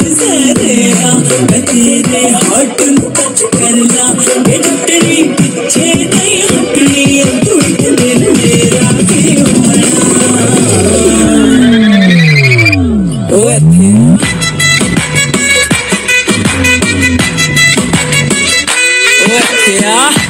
जरा मैं तेरे हाथ ਨੂੰ टच कर ला ये टुटनी पीछे नहीं हटनी तू एक दिन मेरा भी होना ओए क्या